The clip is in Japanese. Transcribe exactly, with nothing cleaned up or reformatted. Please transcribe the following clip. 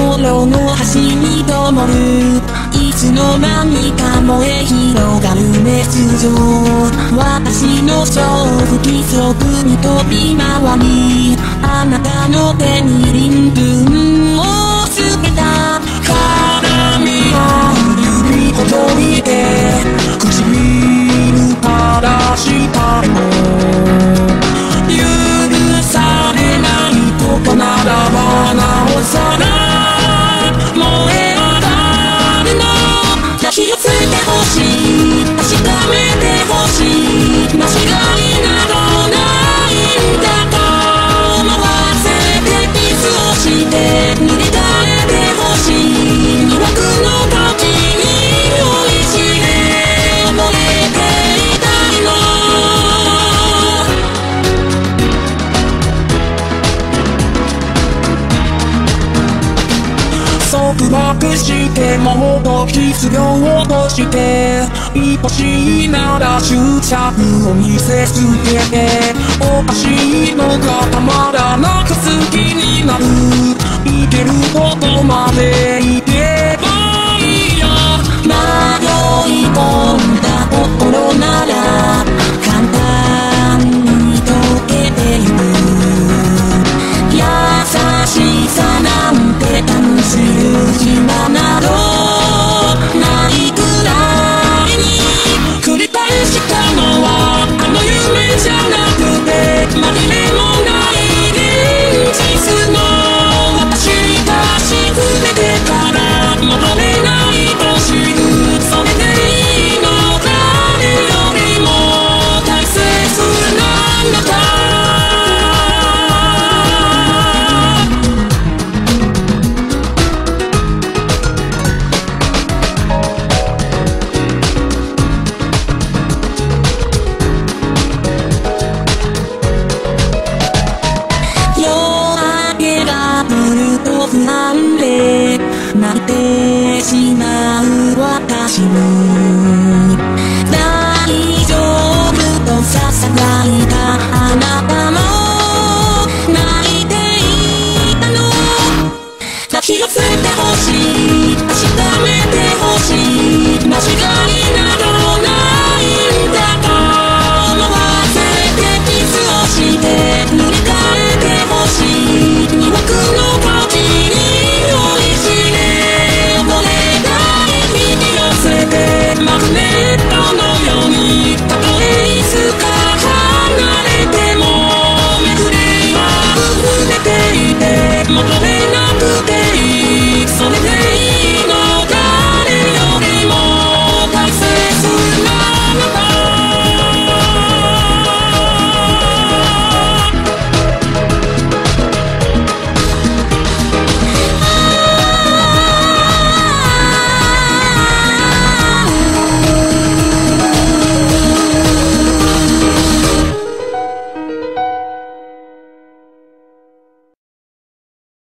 心の端に灯るいつの間にか燃え広がる熱情私の超不規則に飛び回りあなたの手に鱗粉をつけた絡み合う指ほどいて唇から下へも許されないことならばなおさら燃え上がるの抱き寄せてほしい確かめてほしい間違いなどないんだと思わせてキスをして塗り替えてほしい魅惑の時に酔いしれ覚えていたいの束縛してもっと必要として愛しいなら執着を見せつけておかしいのがたまらなく好きになるいけることまでいけばいいよ迷い込んだ心なら簡単に溶けてゆく優しさなんて楽しむ暇などないくらいに繰り返したのはあの夢じゃなくて紛れもない現実の私がしくれてから戻れないと知るそれでいいの誰よりも大切なのだ不安で泣いてしまう私に大丈夫とささやいたあなたも泣いていたの抱き寄せてほしい確かめてほしい間違い